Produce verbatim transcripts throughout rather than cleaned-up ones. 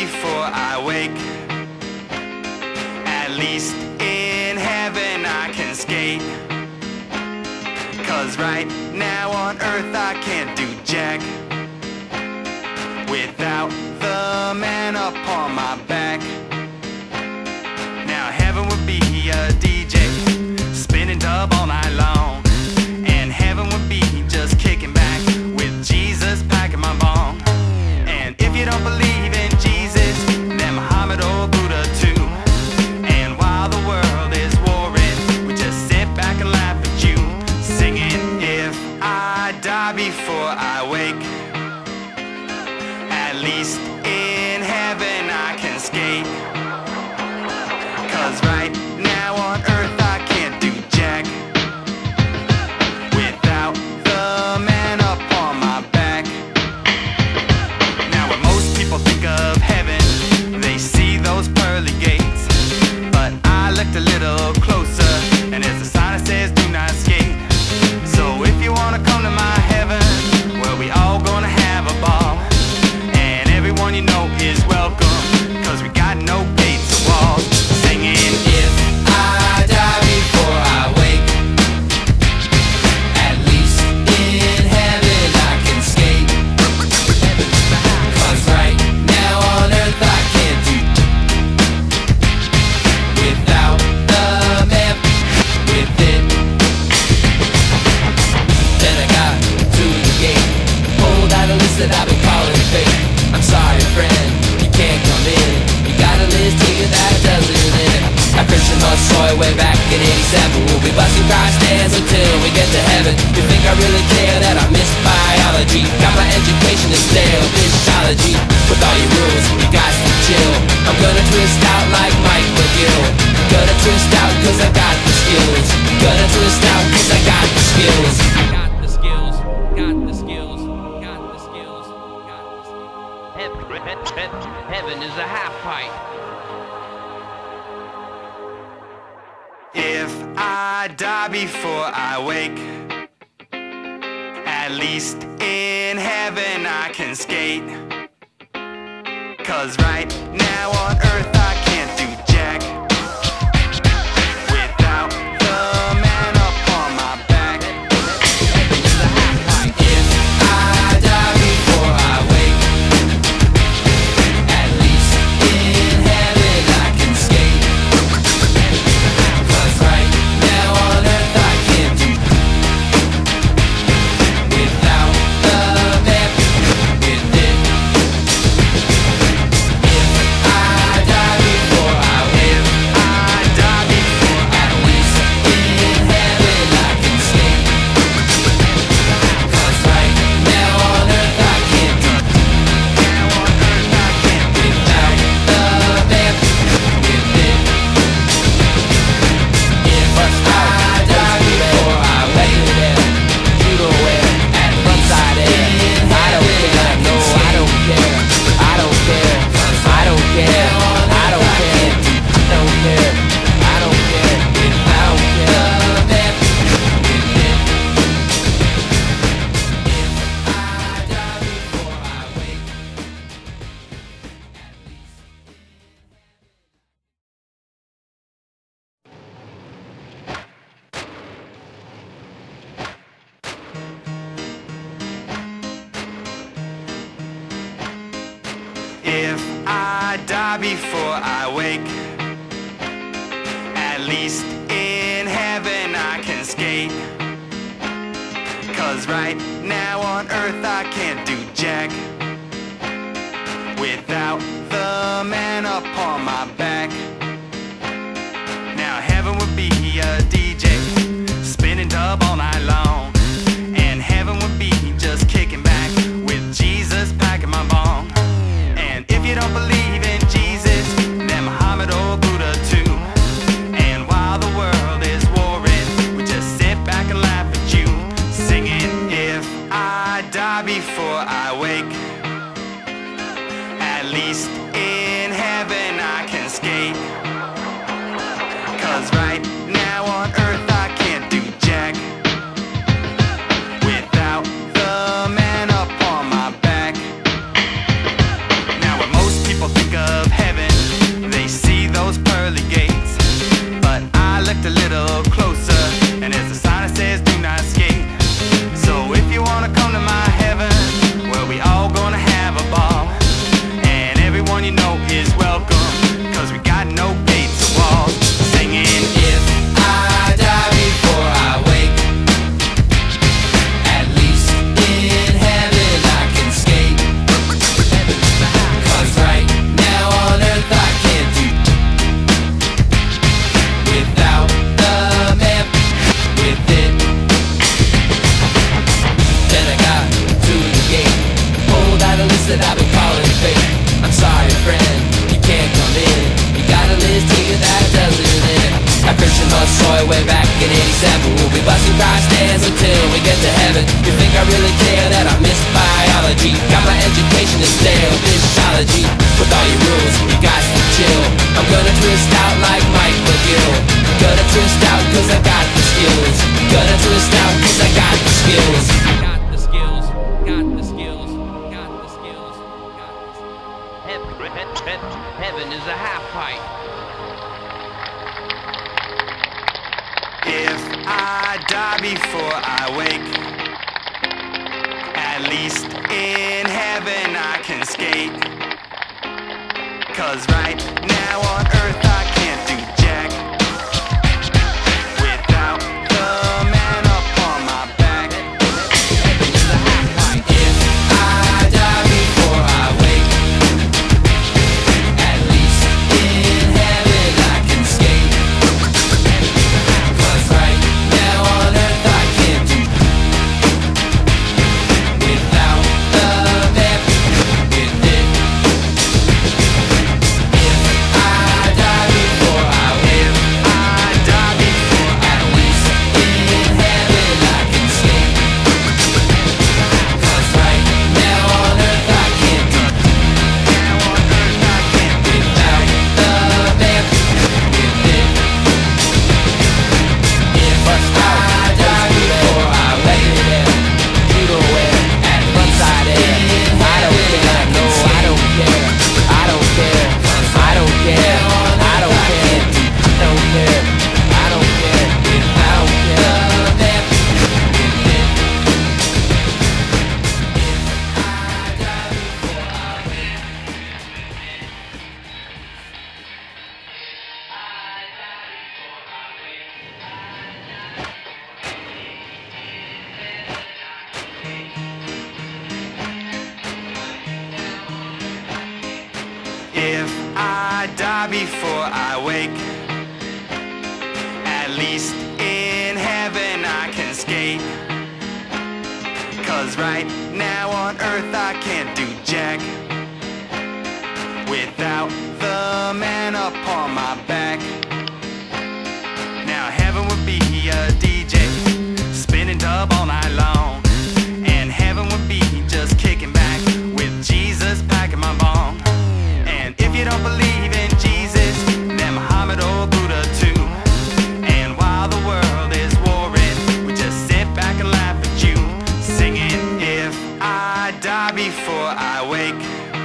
before I wake. At least in heaven I can skate. 'Cause right now on earth I can't do jack without the man upon my back. Now heaven would be a D J spinning dub all night long, and heaven would be just kicking back with Jesus packing my bong. And if you don't believe in Jesus, then Muhammad or Buddha too. And while the world is warring, we just sit back and laugh at you, singing, if I die before I wake, at least in heaven I can skate. 'Cause right now on earth I can't do jack without the man upon my back. Now when most people think of heaven, they see those pearly gates, but I looked a little closer, and there's a sign that says do not skate. So if you wanna come to my heaven, well, we all gonna have a ball, and everyone you know is welcome, 'cause we got no gates or walls. Singing, if I die before I wake, at least in heaven I can skate. 'Cause right now on earth I can't do without the man with it. Then I got to the gate, pulled out a list that I've been calling fake. I'm sorry friend, you can't come in, you got a list here that doesn't end. I Christian Soy way back in eighty-seven, we'll be busting Christ stands until we get to heaven. You think I really care that I missed biology? Got my education in stale physiology. With all your rules, you got to chill. I'm gonna twist out like Mike McGill. Gonna twist out 'cause I got the skills. Gonna twist out 'cause I got the skills. Got the skills, got the skills, got the skills, got the skills. Heaven is a half pipe. If I die before I wake, at least in heaven I can skate. 'Cause right now on earth I can't do jack without the man upon my back. If I die before I wake, at least in heaven I can skate. 'Cause right now on earth I can't do without the man with it. If I die before I wake, I die before at least in heaven I can skate. 'Cause right now on earth I can't do now on earth I can't without the man with it. If I die before I wake, you don't wear at frontside air. I don't care, no, I don't care, I don't care, I don't care, I don't care, I don't care, I don't care, I don't care. If I die before I wake. If I die before I wake, at least in heaven I can skate. 'Cause right now on earth I can't do jack without the man upon my back. Now heaven would be a D J spinning dub all night long, and heaven would be just kicking back with Jesus packing my bong. And if you don't believe in Jesus, then Muhammad or Buddha too. And while the world is warring, we just sit back and laugh at you, singing, if I die before I wake, at least in heaven I can skate. 'Cause right now on earth I can't do jack without the man upon my back. Now when most people think of soy way back in eighty-seven. We'll be busting cross stands until we get to heaven. You think I really care that I missed biology? Got my education in stale physiology. With all your rules, you got to chill. I'm gonna twist out like Mike McGill. Gonna twist out cause I got the skills. Gonna twist out cause I got the skills. Got the skills, got the skills, got the skills, got the skills. Heaven, heaven is a half pipe. If I die before I wake, at least in heaven I can skate. Cause right now on earth I can't do jack without the man up on my back. If I die before I wake, at least in heaven I can skate. Cause right now on earth I can't do without the man with it. If I die before I wake, I die before at least in heaven I can skate. Cause right now on earth I can't do now on earth I can't do without the man with it. If I die before I wake, you don't wear at one side air. I don't care, no, I don't care. I don't care, I don't care. I don't care, I don't care. I don't care, I don't care. The man with it. If I die before I wake. If I die before I wake, at least in heaven I can skate. Cause right now on earth I can't do jack without the man upon my back. Now heaven would be a D J spinning dub all night long, and heaven would be just kicking back with Jesus packing my bong. And if you don't believe in Jesus, then Muhammad or Buddha too. And while the world is warring, we just sit back and laugh at you, singing, if I die before I wake,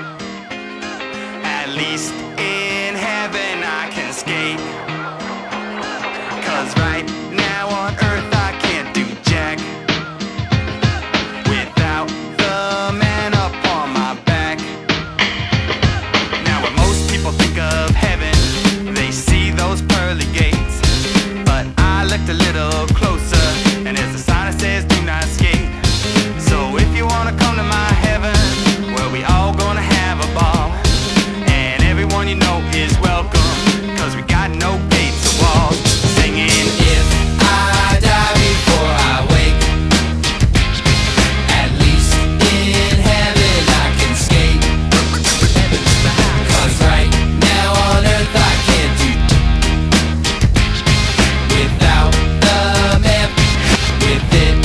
at least in heaven I can skate. Cause right now on earth I can't do jack without the man up on my back. Now when most people think of heaven, they see those pearly gates. But I looked a little closer, and there's a sign that says do not skate. So if you wanna come to my heaven, well, we all gonna have a ball. And everyone you know is welcome, cause we got no gates or walls. Singing, If I die before I wake, at least in heaven I can skate. Cause right now on earth I can't do without the man with it.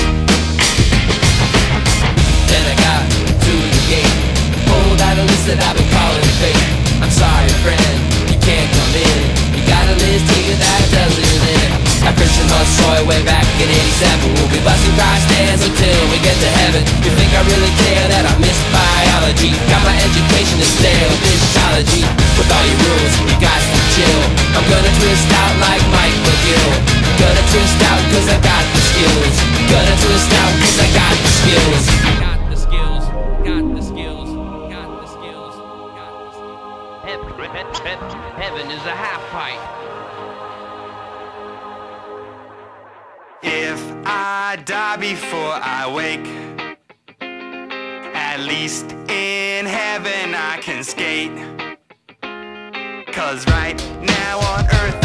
Then I got to the gate, pulled out a list that I've been calling fate. I'm sorry friend, you can't come in. You got a list here that doesn't end. I Christian must soy way back in eighty-seven. We'll be busting cross stands until we get to heaven. You think I really care that I missed biology? Got my education in stale physiology. With all your rules, you got to chill. I'm gonna twist out like Mike McGill. Gonna twist out cause I got the skills. Gonna twist out cause I got the skills. Got the skills, got the skills, got the skills, got the skills. Heaven, heaven is a half pipe. if I die before I wake, at least in heaven I can skate. Cause right now on earth